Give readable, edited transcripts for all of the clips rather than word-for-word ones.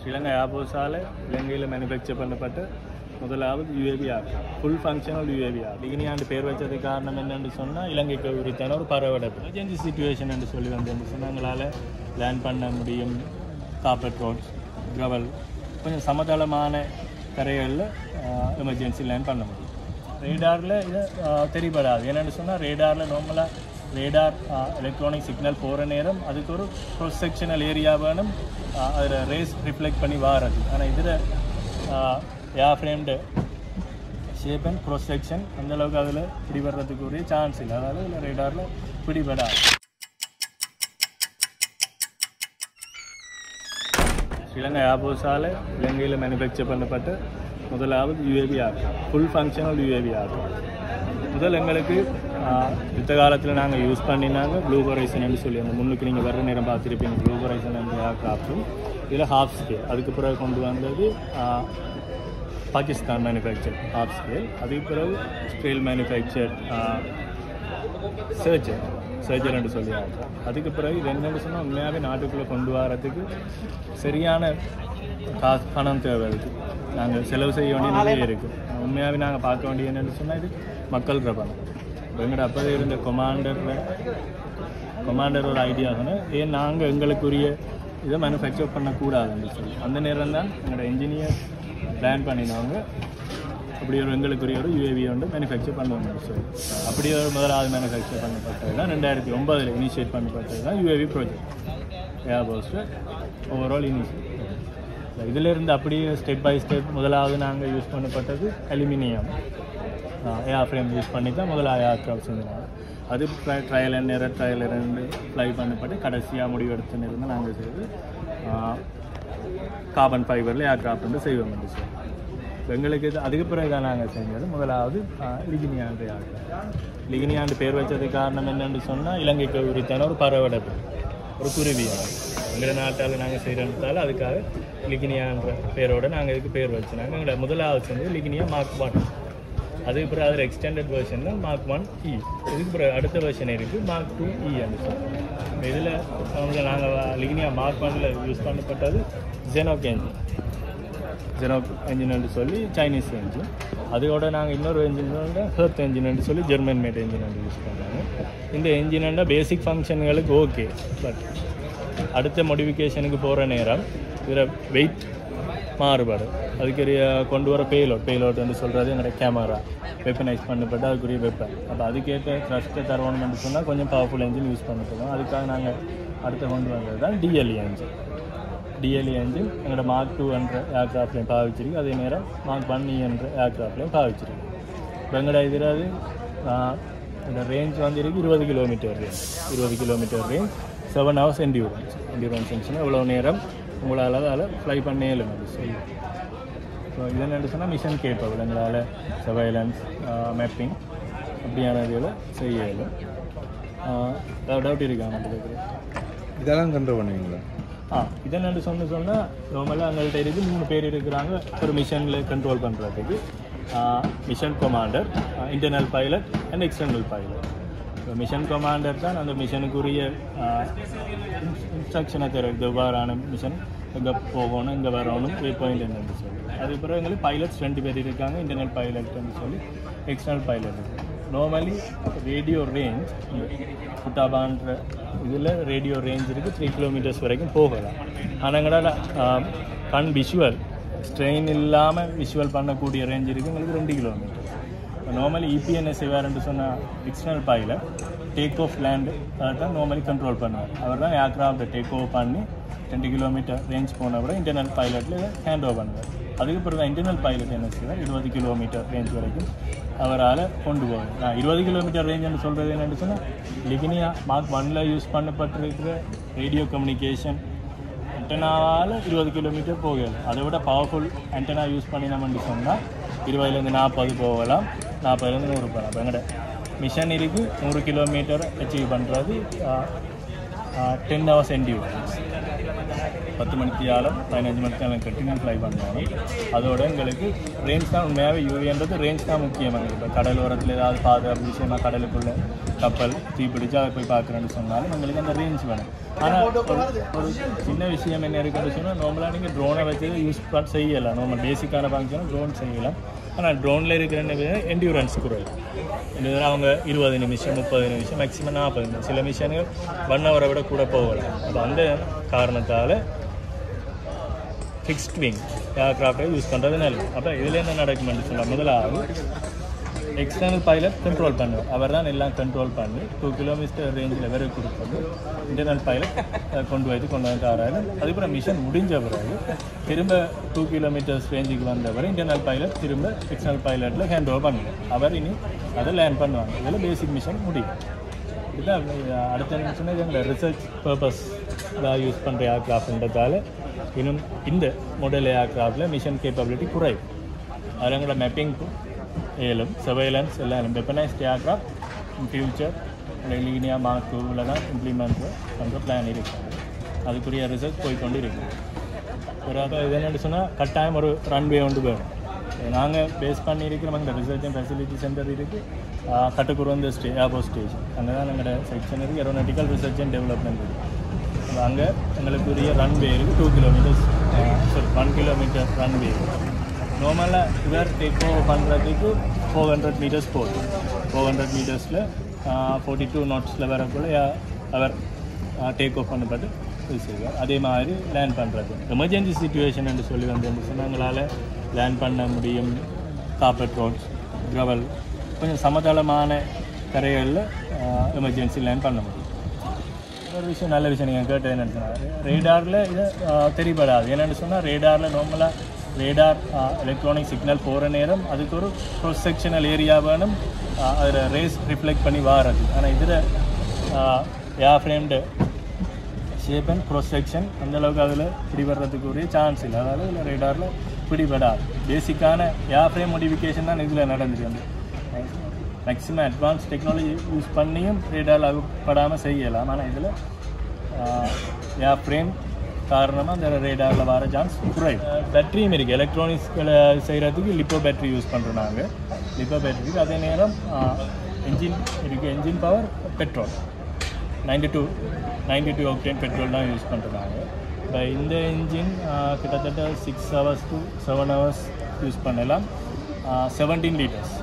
ஸ்ரீலங்கா ஏர்போர்ட்ஸால் இலங்கையில் மேனுஃபேக்சர் பண்ணப்பட்ட முதலாவது யூஏவி ஆகும். ஃபுல் ஃபங்க்ஷனல் யூஏவி ஆகும். லிகினியாண்டு பேர் வச்சதுக்கு காரணம் என்னென்னு சொன்னால் இலங்கைக்கு உரித்தான ஒரு பரவடப்பு எமர்ஜென்சி சுச்சுவேஷன் என்று சொல்லி வந்து சொன்னால் எங்களால் லேண்ட் பண்ண முடியும். கார்பெட் ரோட்ஸ், கிரவல், கொஞ்சம் சமதளமான தரைகளில் எமர்ஜென்சி லேண்ட் பண்ண முடியும். ரேடாரில் இது தெரிபடாது. என்னென்னு சொன்னால் ரேடாரில் நார்மலாக ரேடார் எலக்ட்ரானிக் சிக்னல் போகிற நேரம் அதுக்கு ஒரு க்ரோஸ் செக்ஷனல் ஏரியா வேணும், அதில் ரேஸ் ரிஃப்ளெக்ட் பண்ணி வாரது. ஆனால் இதில் air framed shape and cross section அந்தளவுக்கு அதில் பிடிபடுறதுக்கு உரிய சான்ஸ் இல்லை. அதாவது இதில் ரேடாரில் பிடிபடாது. ஸ்ரீலங்கா ஏர்போர்ட்ஸால் இலங்கையில் மேனுஃபேக்சர் பண்ணப்பட்ட முதலாவது யூஏவி ஆகும். ஃபுல் ஃபங்க்ஷனல் யூஏவி ஆகும். முதல் எங்களுக்கு யுத்த காலத்தில் நாங்கள் யூஸ் பண்ணினாங்க ப்ளூ ஹொரைசன் சொல்லி, அந்த முன்னுக்கு நீங்கள் வர்ற நேரம் பார்த்துருப்பீங்க. ப்ளூ ஹொரைசன் ஏர்க்ராஃப்டும் இதில் ஹாஃப் ஸ்கேல். அதுக்கு பிறகு கொண்டு வந்தது பாகிஸ்தான் மேனுஃபேக்சர் ஹாஃப் ஸ்கேல். அதுக்கு பிறகு ஸ்கேல் மேனுஃபேக்சர் சர்ஜர்ன்னு சொல்லி ஆகும். அதுக்கு பிறகு இது என்னென்னு சொன்னால் உண்மையாகவே நாட்டுக்குள்ளே கொண்டு வரத்துக்கு சரியான பணம் தேவை. அதுக்கு நாங்கள் செலவு செய்ய வேண்டிய நிறைய இருக்குது. உண்மையாகவே நாங்கள் பார்க்க வேண்டிய என்னென்னு சொன்னால் இது மக்கள் பணம். எங்கள்கிட்ட அப்போதே இருந்த கொமாண்டர் ஒரு ஐடியா சொன்னால் ஏன் நாங்கள் எங்களுக்குரிய இதை மேனுஃபேக்சர் பண்ணக்கூடாதுன்னு சொல்லி அந்த நேரம் தான் எங்களோட இன்ஜினியர் பிளான் பண்ணினவங்க அப்படி ஒரு எங்களுக்குரிய ஒரு யூஏவி வந்து மேனுஃபேக்சர் பண்ணுவாங்க. சொல்லி அப்படி ஒரு முதலாவது மேனுஃபேக்சர் பண்ணப்பட்டது தான் 2009 இனிஷியேட் பண்ணப்பட்டது தான் யூஏவி ப்ராஜெக்ட் ஏர்போர்ட்ஸில் ஓவரால் இனிஷியேட். இதிலிருந்து அப்படியே ஸ்டெப் பை ஸ்டெப் முதலாவது நாங்கள் யூஸ் பண்ணப்பட்டது அலுமினியம் ஏர் ஃப்ரேம் யூஸ் பண்ணி தான் முதலாவது ஏர்க்ராஃப்ட் செஞ்சாங்க. அது ட்ரையல் அண்ட் எரர் ஃப்ளை பண்ணப்பட்டு கடைசியாக முடிவெடுத்துன்னு இருந்து நாங்கள் செய்து கார்பன் ஃபைபரில் ஏர்க்ராஃப்ட் வந்து செய்வோம். சார் எங்களுக்கு இது அதுக்கு பிறகு தான் நாங்கள் செஞ்சது முதலாவது லிகினியாண்டு ஏர்க்ராஃப்ட். லிகினியாண்டு பேர் வச்சதுக்கு காரணம் என்னென்னு சொன்னால் இலங்கைக்கு உரித்தான ஒரு பறவடப்பு, ஒரு குருவி. எங்கள் நாட்டால் நாங்கள் செய்கிறதால அதுக்காக லிகினியான்ற பேரோடு நாங்கள் இதுக்கு பேர் வச்சுனாங்க. எங்களோட முதலாவது வந்து லிகினியா மார்க் 1. அதுக்கு பிறகு அதில் எக்ஸ்டெண்டட் வெர்ஷனில் மார்க் 1E. இதுக்கு பிறகு அடுத்த வெர்ஷன் இருக்குது மார்க் 2E என்று சொல்லி. இதில் நாங்கள் லிகினியா மார்க் 1ல் யூஸ் பண்ணப்பட்டது ஜெனோக் என்ஜின் சொல்லி சைனீஸ் என்ஜின். அதோட நாங்கள் இன்னொரு என்ஜின் ஹெர்த் என்ஜின் சொல்லி ஜெர்மன் மேட் என்ஜின் யூஸ் பண்ணுறாங்க. இந்த என்ஜின் பேசிக் ஃபங்க்ஷன்களுக்கு ஓகே, பட் அடுத்த மாடிஃபிகேஷனுக்கு போகிற நேரம் இதில் வெயிட் மாறுபாடு. அதுக்கு கொண்டு வர பேலோட் வந்து சொல்கிறது எங்களோட கேமரா வெப்பனைஸ் பண்ணப்பட்டு அதுக்குரிய வெப்பன். அப்போ அதுக்கேற்ற த்ரஸ்ட்டை தரணும்னு சொன்னால் கொஞ்சம் பவர்ஃபுல் என்ஜின் யூஸ் பண்ணப்படும். அதுக்காக நாங்கள் அடுத்து கொண்டு வந்தது தான் டிஎல்இ என்ஜின் எங்களோட மார்க் 2 என்ற ஏர்க்ராஃப்ட்லையும் பாவிச்சிருக்கு. அதே நேரம் மார்க் 1E என்ற ஏர்க்ராஃப்ட்லையும் பாவிச்சிருக்கு. இப்போ எங்களோட இதில் அது இந்த ரேஞ்ச் வந்துருக்கு 20 கிலோமீட்டர் ரேஞ்ச், 7 hours என்டியூரன்ஸ் எவ்வளோ நேரம் உங்களால் அதில் ஃப்ளை பண்ணேலும் அது சொல்லி. ஸோ இது என்னென்னு சொன்னால் மிஷன் கேப்பபிள். எங்களால் சர்வைலன்ஸ், மேப்பிங் அப்படியான இதில் செய்ய இயலும். டவுட் இருக்காங்க இதெல்லாம் கண்ட்ரோல் பண்ணுவீங்களா? இது என்னென்னு சொன்னால் நார்மலாக எங்கள்கிட்ட இருக்குது 3 பேர் இருக்கிறாங்க ஒரு மிஷனில் கண்ட்ரோல் பண்ணுறதுக்கு. Mission commander, internal pilot and external pilot. Mission commander தான் அந்த மிஷனுக்குரிய இன்ஸ்ட்ரக்ஷனை தருவது. எவ்வாறான மிஷன் எங்கே போகணும், இங்கே வரணும், வே பாயிண்ட் என்னன்னு சொல்லி. அதுக்கப்புறம் எங்களுக்கு பைலட்ஸ் 2 பேர் இருக்காங்க, இன்டர்னல் பைலட்னு சொல்லி external pilot. Normally radio range புட்டாபான்ற இதில் ரேடியோ ரேஞ்ச் இருக்குது 3 kilometers வரைக்கும் போகலாம். ஆனால் எங்களால் கண் விஷுவல் ஸ்ட்ரெயின் இல்லாமல் விஷுவல் பண்ணக்கூடிய ரேஞ்ச் இருக்குது எங்களுக்கு 2 kilometers. நார்மலி இபிஎன்எஸ் வேறுன்னு சொன்னால் external pilot take off land அதை தான் நார்மலி கண்ட்ரோல் பண்ணுவார். அவர் தான் ஏர்க்ராஃப்டை டேக் ஓவர் பண்ணி 20 kilometer ரேஞ்ச் போன கூட இன்டர்னல் பைலட்டில் ஹேண்ட் ஓவர் பண்ணுவார். அதுக்கு பிறகு இன்டர்னல் பைலட் என்ன செய்வார் 20 kilometer ரேஞ்ச் வரைக்கும் அவரால் கொண்டு போவார். 20 kilometer ரேஞ்சுன்னு சொல்கிறது என்னென்னு சொன்னால் லிகினியா மார்க் 1ல் யூஸ் பண்ணப்பட்டிருக்கிற ரேடியோ கம்யூனிகேஷன் ஆண்டனாவால் 20 kilometer போகலாம். அதை விட பவர்ஃபுல் ஆண்டனா யூஸ் பண்ணினோம்னு சொன்னால் 20லேருந்து 40 போகலாம், 40லேருந்து 100 போகலாம். அப்போ எங்கள்ட மிஷன் இருக்குது 100 kilometer அச்சீவ் பண்ணுறது 10 hours என்டியூரன்ஸ். 10 மணிக்கு ஆழம் 15 மணிக்கு ஆழம் கண்டினியூ ஃப்ளை பண்ணுவாங்க. அதோட எங்களுக்கு ரேஞ்ச் தான் உண்மையாகவே யூஏன்றது ரேஞ்ச் தான் முக்கியமாக. இப்போ கடல் ஓரத்தில் ஏதாவது பாதுகாப்பு விஷயமா கடலுக்குள்ளே கப்பல் தீப்பிடிச்சு அதை போய் பார்க்குறேன்னு சொன்னாலும் எங்களுக்கு அந்த ரேஞ்ச் வேணும். ஆனால் ஒரு சின்ன விஷயம் என்ன இருக்குன்னு சொன்னால் நார்மலாக நீங்கள் ட்ரோனை வச்சு யூஸ் செய்யலாம். நார்மல் பேசிக்கான ஃபங்க்ஷனும் ட்ரோன் செய்யலாம். ஆனால் ட்ரோனில் இருக்கிற என்டியூரன்ஸ் குறையும். அவங்க 20 நிமிஷம் 30 நிமிஷம் மேக்ஸிமம் 40 நிமிஷம், சில மிஷன்கள் 1 ஹவரை விட கூட போகலாம். அப்போ அந்த காரணத்தால் ஃபிக்ஸ்ட் விங் ஏர்க்ராஃப்டை யூஸ் பண்ணுறது நல்லது. அப்போ இதில் என்ன நடக்குமென்னு சொன்னால் முதலாவது எக்ஸ்டர்னல் பைலட் கண்ட்ரோல் பண்ணுவார். அவர் தான் எல்லாம் கண்ட்ரோல் பண்ணி 2 கிலோமீட்டர் ரேஞ்சில் வரை கொடுப்பது இன்டர்னல் பைலட் கொண்டு வந்து ஆறாரு. அதுக்கப்புறம் மிஷன் முடிஞ்ச பிறகு திரும்ப 2 கிலோமீட்டர்ஸ் ரேஞ்சுக்கு வந்தவரை இன்டர்னல் பைலட் திரும்ப எக்ஸ்டர்னல் பைலட்டில் ஹேண்ட் ஓவர் பண்ணுவார். அவர் இனி அதை லேண்ட் பண்ணுவாங்க. இதில் பேசிக் மிஷன் முடியும். இதுதான் அடுத்த நிமிஷம் எங்களோட ரிசர்ச் பர்பஸ் தான் யூஸ் பண்ணுற ஏர்க்ராஃப்ட்ன்றதால இன்னும் இந்த மாடல் ஏர்க்ராஃப்டில் மிஷன் கேப்பபிலிட்டி குறையும். அதில் எங்களோட மேப்பிங் ஏலும் சர்வைலன்ஸ் எல்லாம் வெப்பனைஸ்ட் ஏர்க்ராஃப்ட் ஃபியூச்சர் லீனியா மார்க் 2ல் தான் இம்ப்ளிமெண்ட் பண்ணுற பிளான் இருக்குது. அதுக்குரிய ரிசர்ச் போய்கொண்டு இருக்குது. ஒரு இது என்னென்னு சொன்னால் கட்டாயம் ஒரு ரன்வே ஒன்று வேணும். நாங்கள் பேஸ் பண்ணியிருக்கிறோம். அங்கே ரிசர்ச் அண்ட் ஃபெசிலிட்டி சென்டர் இருக்குது. கட்டுக்குருவந்த ஏர்போர்ட் ஸ்டேஷன் அங்கே தான் எங்களோட செக்ஷன் இருக்குது. ஏரோநாட்டிக்கல் ரிசர்ச் அண்ட் டெவலப்மெண்ட் இருக்குது. அங்கே எங்களுக்குரிய ரன்வே இருக்குது. 2 கிலோமீட்டர்ஸ் 1 கிலோமீட்டர் ரன்வே. நார்மலாக இவர் டேக் ஓவர் பண்ணுறதுக்கு 400 மீட்டர்ஸ் போகும். 400 மீட்டர்ஸில் 42 knotsல வரக்குள்ள அவர் டேக் ஆஃப் பண்ணப்பட்டு செய்வார். அதே மாதிரி லேண்ட் பண்ணுறது எமர்ஜென்சி சுச்சுவேஷன் என்று சொல்லி சொன்னால் எங்களால் லேண்ட் பண்ண முடியும். கார்பெட் ரோட்ஸ், கிரவல், கொஞ்சம் சமதளமான கரைகளில் எமர்ஜென்சி லேண்ட் பண்ண முடியும். ஒரு விஷயம் நல்ல விஷயம் நீங்கள் கேட்டது என்னென்னு சொன்னால் ரேடாரில் இது தெரியப்படாது. என்னென்னு சொன்னால் ரேடாரில் நார்மலாக ரேடார் எலக்ட்ரானிக் சிக்னல் போகிற நேரம் அதுக்கு ஒரு க்ரோஸ் செக்ஷனல் ஏரியா வேணும். அதில் ரேஸ் ரிஃப்ளெக்ட் பண்ணி வாரது. ஆனால் இதில் air framed shape and cross section அந்தளவுக்கு அதில் பிடிபடுறதுக்கு ஒரு சான்ஸ் இல்லை. அதாவது இதில் ரேடாரில் பிடிபடாது. பேசிக்கான ஏர் ஃப்ரேம் மோடிஃபிகேஷன் தான் இதில் நடந்துருக்கு. மேக்ஸிமம் அட்வான்ஸ் டெக்னாலஜி யூஸ் பண்ணியும் ரேடாரில் அகப்படாமல் செய்யலாம். ஆனால் இதில் ஏர் ஃப்ரேம் காரணமாக அந்த ரேடாரில் வர சான்ஸ் குறைவு. பேட்டரியும் இருக்குது. எலக்ட்ரானிக்ஸ்களை செய்கிறதுக்கு லிப்போ பேட்டரி யூஸ் பண்ணுறோம் நாங்கள். லிப்போ பேட்டரிக்கு அதே நேரம் என்ஜின் இருக்குது. Engine power petrol 92 octane petrol தான் யூஸ் பண்ணுறாங்க. இப்போ இந்த என்ஜின் கிட்டத்தட்ட 6 hours to 7 hours யூஸ் பண்ணலாம். 17 லிட்டர்ஸ்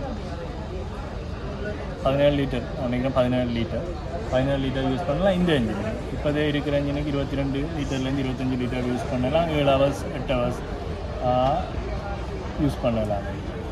17 லிட்டர் நினைக்கிறேன் 17 லிட்டர் யூஸ் பண்ணலாம். இந்த என்ஜின் இப்போதே இருக்கிற என்ஜினுக்கு 22 லிட்டர்லேருந்து 25 லிட்டர் யூஸ் பண்ணலாம். 7 hours 8 hours யூஸ் பண்ணலாம்.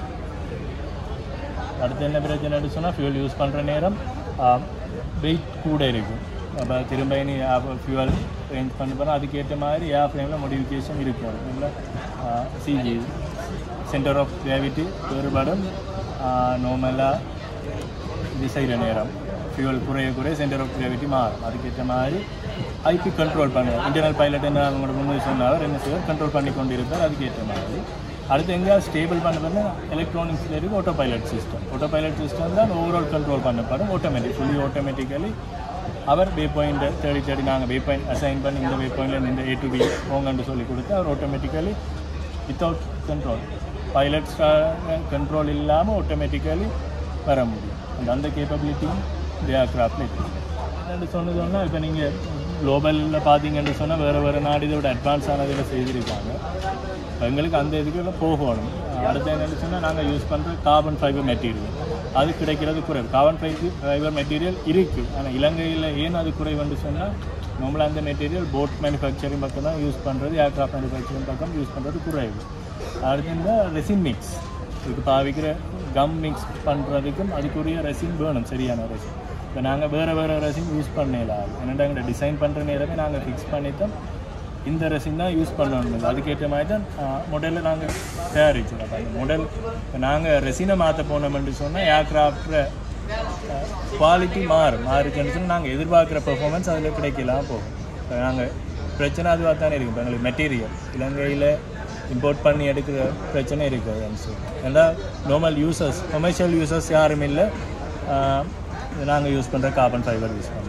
அடுத்து என்ன பிரச்சனை சொன்னால் ஃபியூல் யூஸ் பண்ணுற நேரம் வெயிட் கூட இருக்கும். அப்போ திரும்ப இனி ஃபியூவல் ரேஞ்ச் பண்ணி போகிறோம். அதுக்கேற்ற மாதிரி ஏர் ஃப்ரேமில் மோடிஃபிகேஷன் இருக்கும். இல்லை சிஜி சென்டர் ஆஃப் கிராவிட்டி வேறுபடும். நார்மலாக இது செய்கிற நேரம் ஃபியூவல் குறைய சென்டர் ஆஃப் கிராவிட்டி மாறும். அதுக்கேற்ற மாதிரி ஐபி கண்ட்ரோல் பண்ணுவார். இன்டர்னல் பைலட் என்ன அவங்களோட முன்னாடி சொன்னாலும் என்ன செய்வார், கண்ட்ரோல் பண்ணி கொண்டு இருப்பார். அதுக்கேற்ற மாதிரி அடுத்து எங்கேயாவது ஸ்டேபிள் பண்ண எலக்ட்ரானிக்ஸில் இருக்குது ஆட்டோ பைலட் சிஸ்டம் தான் ஓவரால் கண்ட்ரோல் பண்ணப்படும். ஃபுல்லி ஆட்டோமேட்டிக்கலி அவர் வே பாயிண்ட் தேடி நாங்கள் வே பாயிண்ட் அசைன் பண்ணி இந்த வே பாயிண்ட்லேருந்து இந்த A to B போங்கன்னு சொல்லி கொடுத்து அவர் automatically without control pilots control இல்லாமல் ஆட்டோமேட்டிக்கலி வர முடியும். அந்த கேப்பபிலிட்டியும் இந்த ஏர்க்ராஃப்டில் இருக்குது. என்னென்னு சொன்னதுன்னா இப்போ நீங்கள் குளோபலில் பார்த்தீங்கன்னு சொன்னால் வேறு நாடு இதோட அட்வான்ஸானதில் செய்திருக்காங்க. எங்களுக்கு அந்த இதுக்குள்ள போகணும். அடுத்து என்னென்னு சொன்னால் நாங்கள் யூஸ் பண்ணுற கார்பன் ஃபைபர் மெட்டீரியல் அது கிடைக்கிறது குறைவு. கார்பன் ஃபைபர் மெட்டீரியல் இருக்குது. ஆனால் இலங்கையில் ஏன் அது குறைவுன்னு சொன்னால் நம்மள அந்த மெட்டீரியல் போட் மேனுஃபேக்சரிங் பக்கம் தான் யூஸ் பண்ணுறது, ஏர்க்ராஃப்ட் மேனுஃபேக்சரிங் பக்கம் யூஸ் பண்ணுறது குறைவு. அடுத்து இந்த ரெசின் மிக்ஸ் இதுக்கு பாவிக்கிற கம் மிக்ஸ் பண்ணுறதுக்கும் அதுக்குரிய ரெசின் வேணும், சரியான ரெசின். இப்போ நாங்கள் வேறு ரெசின் யூஸ் பண்ணலாம். என்னென்னா எங்களை டிசைன் பண்ணுற நேரமே நாங்கள் ஃபிக்ஸ் பண்ணித்தான் இந்த ரெசின் தான் யூஸ் பண்ணணும். அதுக்கேற்ற மாதிரி தான் மாடலில் நாங்கள் தயாரிச்சோம். அப்போ அந்த மாடல் இப்போ நாங்கள் ரெசினை மாற்ற போனோம்னு சொன்னால் ஏர்க்ராஃப்டில் குவாலிட்டி மாறுச்சுன்னு சொன்னால் நாங்கள் எதிர்பார்க்குற பெர்ஃபார்மன்ஸ் அதில் கிடைக்கலாம் போகும். இப்போ நாங்கள் பிரச்சனை அதுவாக தானே இருக்குது. இப்போ எங்களுக்கு மெட்டீரியல் இலங்கையில் இம்போர்ட் பண்ணி எடுக்கிற பிரச்சனை இருக்குது. ஏன்னா நார்மல் யூசர்ஸ் கமர்ஷியல் யூசர்ஸ் யாரும் இல்லை. நாங்கள் யூஸ் பண்ணுற கார்பன் ஃபைபர் யூஸ் பண்ணுறோம்.